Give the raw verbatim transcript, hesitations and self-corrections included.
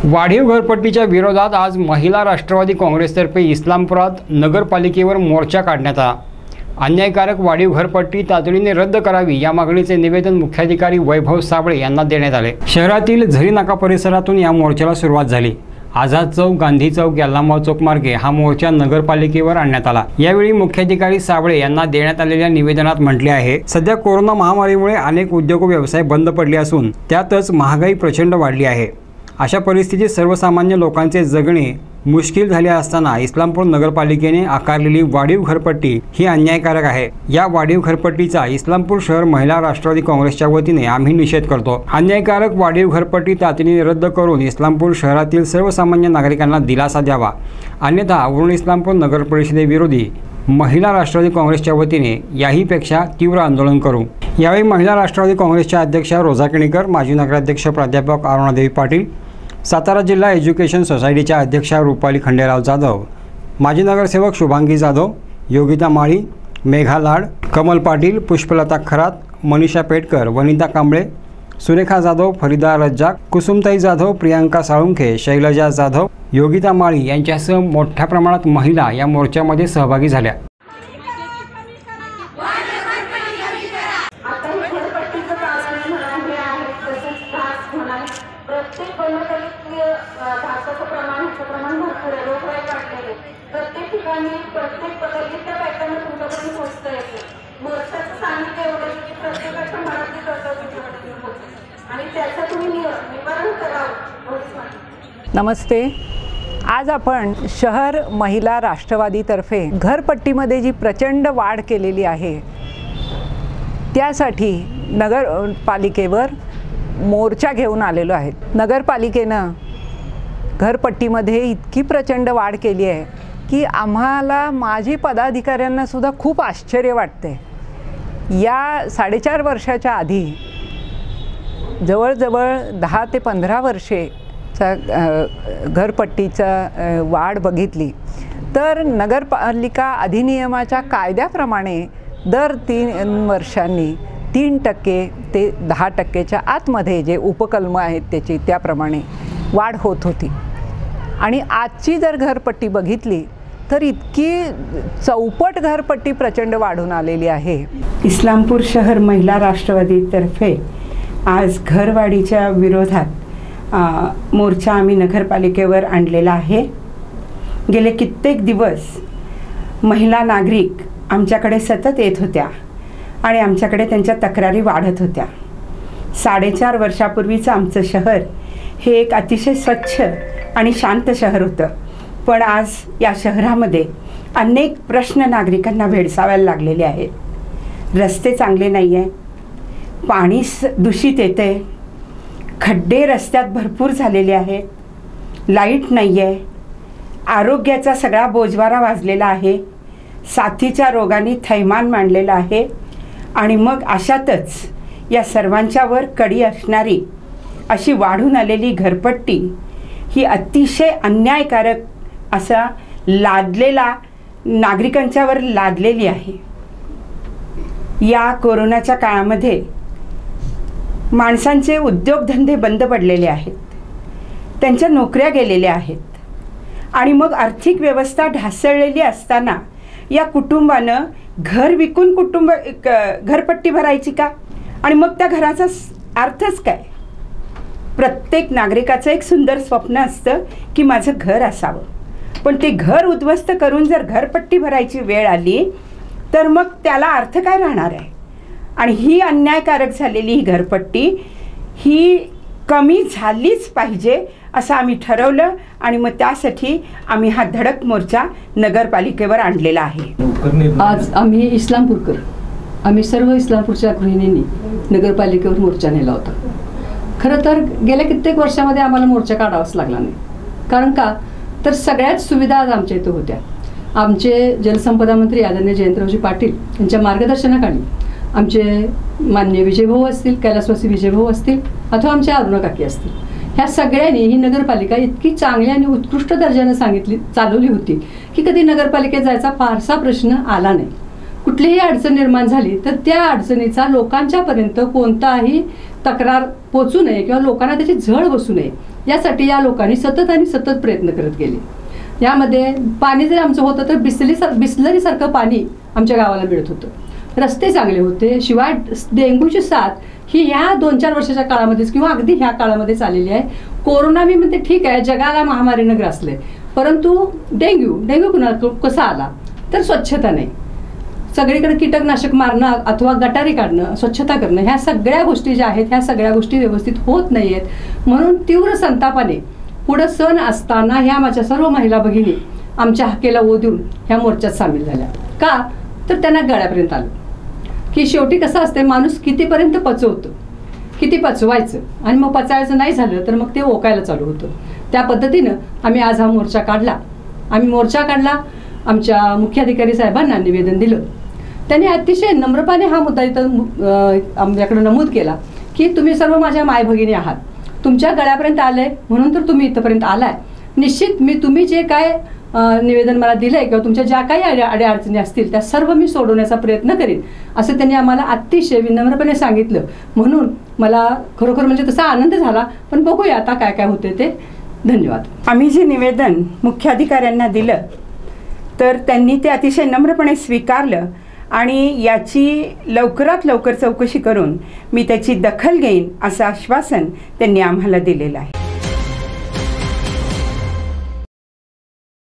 वाढीव घरपट्टीच्या विरोधात आज महिला राष्ट्रवादी काँग्रेसतर्फे इस्लामपुरात नगरपालिकेवर मोर्चा काढण्यात आला। अन्यायकारक वाढीव घरपट्टी तातडीने रद्द करावी या मागणीचे निवेदन मुख्याधिकारी वैभव साबळे यांना देण्यात आले। शहरातील झरी नाका परिसरातून या मोर्चाला सुरुवात झाली। आझाद चौक, गांधी चौक, यल्लामाव चौक मार्गे हा मोर्चा नगरपालिकेवर आणण्यात आला। यावेळी मुख्याधिकारी साबळे यांना देण्यात आलेल्या निवेदनात म्हटले आहे, सध्या कोरोना महामारीमुळे अनेक उद्योग व व्यवसाय बंद पडले असून त्यातच महागाई प्रचंड वाढली आहे। अशा परिस्थितीत सर्वसामान्य लोकांचे जगणे मुश्किल झाले असताना इस्लामपूर नगरपालिकेने आकारलेली वाढीव घरपट्टी ही अन्यायकारक आहे। या वाढीव घरपट्टीचा इस्लामपूर शहर महिला राष्ट्रवादी काँग्रेसच्या वतीने आम्ही निषेध करतो। अन्यायकारक वाढीव घरपट्टी तातडीने रद्द करून इस्लामपूर शहरातील सर्वसामान्य नागरिकांना दिलासा द्यावा, अन्यथा उरण इस्लामपूर नगर परिषदेविरोधी महिला राष्ट्रवादी काँग्रेसच्या वतीने याहीपेक्षा तीव्र आंदोलन करू। यावेळी महिला राष्ट्रवादी काँग्रेसच्या अध्यक्षा रोजा केणीकर, माजी नगराध्यक्ष प्राध्यापक अरुणादेवी पाटील, सातारा जिल्हा एज्युकेशन सोसायटीच्या अध्यक्षा रुपाली खंडेराव जाधव, माजी नगरसेवक शुभांगी जाधव, योगिता माळी, मेघा लाड, कमल पाटील, पुष्पलता खरात, मनीषा पेटकर, वनिता कांबळे, सुरेखा जाधव, फरीदा रज्जाक, कुसुमताई जाधव, प्रियांका साळुंखे, शैलजा जाधव, योगिता माळी यांच्यासह मोठ्या प्रमाणात महिला या मोर्चामध्ये सहभागी झाल्या। प्रत्येक गणतलीतले धातूचं प्रमाण प्रमाण भरपूर आहे, रोगराई वाढलेली प्रत्येक ठिकाणी प्रत्येक गल्लीतल्या बायकांना तुमच्याकडून पोहोचता येते। मोर्चाचं सांगितलं एवढं की प्रत्येकाच्या मनातली कर्तव्य होते आणि त्याचं तुम्ही निवारण करावं। नमस्ते। आज आपण शहर महिला राष्ट्रवादीतर्फे घरपट्टीमध्ये जी प्रचंड वाढ केलेली आहे त्यासाठी नगरपालिकेवर मोर्चा घेऊन आलेलो आहे। नगरपालिकेनं घरपट्टीमध्ये इतकी प्रचंड वाढ केली आहे की आम्हाला माजी पदाधिकाऱ्यांना सुद्धा खूप आश्चर्य वाटते। या साडेचार वर्षाच्या आधी जवळजवळ दहा ते पंधरा वर्षेचा घरपट्टीचा वाढ बघितली तर नगरपालिका अधिनियमाच्या कायद्याप्रमाणे दर तीन वर्षांनी तीन टक्के ते दहा टक्केच्या आतमध्ये जे उपकलम आहेत त्याची त्याप्रमाणे वाढ होत होती। आणि आजची जर घरपट्टी बघितली तर इतकी चौपट घरपट्टी प्रचंड वाढून आलेली आहे। इस्लामपूर शहर महिला राष्ट्रवादीतर्फे आज घरवाढीच्या विरोधात मोर्चा आम्ही नगरपालिकेवर आणलेला आहे। गेले कित्येक दिवस महिला नागरिक आमच्याकडे सतत येत होत्या आणि आमच्याकडे त्यांच्या तक्रारी वाढत होत्या। साडेचार वर्षापूर्वीचं आमचं शहर हे एक अतिशय स्वच्छ आणि शांत शहर होतं, पण आज या शहरामध्ये अनेक प्रश्न नागरिकांना भेडसावायला लागलेले आहेत। रस्ते चांगले नाही आहे, पाणी दूषित येते, खड्डे रस्त्यात भरपूर झालेले आहेत, लाईट नाही आहे, आरोग्याचा सगळा बोजवारा वाजलेला आहे, साथीच्या रोगांनी थैमान मांडलेलं आहे आणि मग अशातच या सर्वांच्यावर कडी असणारी अशी वाढून आलेली घरपट्टी ही अतिशय अन्यायकारक असा लादलेला नागरिकांच्यावर लादलेली आहे। या कोरोनाच्या काळामध्ये माणसांचे उद्योगधंदे बंद पडलेले आहेत, त्यांच्या नोकऱ्या गेलेल्या आहेत आणि मग आर्थिक व्यवस्था ढासळलेली असताना या कुटुंबानं घर विकून कुटुंब घरपट्टी भरायची का? आणि मग त्या घराचा अर्थच काय? प्रत्येक नागरिकाचं एक सुंदर स्वप्न असतं की माझं घर असावं, पण ते घर उद्ध्वस्त करून जर घरपट्टी भरायची वेळ आली तर मग त्याला अर्थ काय राहणार आहे? आणि ही अन्यायकारक झालेली ही घरपट्टी ही कमी झालीच पाहिजे असं आम्ही ठरवलं आणि मग त्यासाठी आम्ही हा धडक मोर्चा नगरपालिकेवर आणलेला आहे। आज आम्ही इस्लामपूरकर आम्ही सर्व इस्लामपूरच्या गृहिणींनी नगरपालिकेवर मोर्चा नेला होता। खरं तर गेल्या कित्येक वर्षामध्ये आम्हाला मोर्चा काढावाच लागला नाही, कारण का तर सगळ्याच सुविधा आज आमच्या इथं होत्या। आमचे जलसंपदा मंत्री आदरणीय जयंतरावजी पाटील यांच्या मार्गदर्शनाखाली आमचे माननीय विजयभाऊ असतील, कैलासवासी विजयभाऊ असतील अथवा आमच्या अरुणा काकी असतील, ह्या सगळ्यांनी ही नगरपालिका इतकी चांगली आणि उत्कृष्ट दर्जाने सांगितली चालवली होती की कधी नगरपालिकेत जायचा फारसा प्रश्न आला नाही। कुठलीही अडचण निर्माण झाली तर त्या अडचणीचा लोकांच्यापर्यंत कोणताही तक्रार पोचू नये किंवा लोकांना त्याची झळ बसू नये यासाठी या लोकांनी सतत आणि सतत प्रयत्न करत गेले. यामध्ये पाणी जरी आमचं होतं तर बिसली बिसलरीसारखं पाणी आमच्या गावाला मिळत होतं. रस्ते चांगले होते. शिवाय डेंग्यूची साथ ही ह्या दोन चार वर्षाच्या काळामध्येच किंवा अगदी ह्या काळामध्येच आलेली आहे. कोरोना मी म्हणते ठीक आहे, जगाला महामारीनं ग्रासले, परंतु डेंग्यू डेंग्यू कुणा कसा आला तर स्वच्छता नाही. सगळीकडे कीटकनाशक मारणं अथवा गटारी काढणं, स्वच्छता करणं, ह्या सगळ्या गोष्टी ज्या आहेत ह्या सगळ्या गोष्टी व्यवस्थित होत नाही आहेत. म्हणून तीव्र संतापाने पुढं सण असताना ह्या माझ्या सर्व महिला भगिनी आमच्या हाकेला ओ देऊन ह्या मोर्चात सामील झाल्या. का तर त्यांना गळ्यापर्यंत आलं की शेवटी कसं असते, माणूस कितीपर्यंत पचवतं, किती पचवायचं, आणि मग पचायचं नाही झालं तर मग ते ओकायला चालू होतं. त्या पद्धतीनं आम्ही आज हा मोर्चा काढला. आम्ही मोर्चा काढला, आमच्या मुख्याधिकारी साहेबांना निवेदन दिलं. त्यांनी अतिशय नम्रपणे हा मुद्दा इथं आमच्याकडे नमूद केला की तुम्ही सर्व माझ्या मायभगिनी आहात, तुमच्या गळ्यापर्यंत आलंय म्हणून तर तुम्ही इथंपर्यंत आलाय. निश्चित मी तुम्ही जे काय निवेदन मला दिलंय किंवा तुमच्या ज्या काही अड्या अड्या अडचणी असतील त्या सर्व मी सोडवण्याचा प्रयत्न करीन असं त्यांनी आम्हाला अतिशय विनम्रपणे सांगितलं. म्हणून मला खरोखर म्हणजे तसा आनंद झाला. पण बघूया आता काय काय होते ते. धन्यवाद. आम्ही जे निवेदन मुख्याधिकाऱ्यांना दिलं तर त्यांनी ते अतिशय नम्रपणे स्वीकारलं आणि याची लवकरात लवकर चौकशी करून मी त्याची दखल घेईन असं आश्वासन त्यांनी आम्हाला दिलेलं आहे.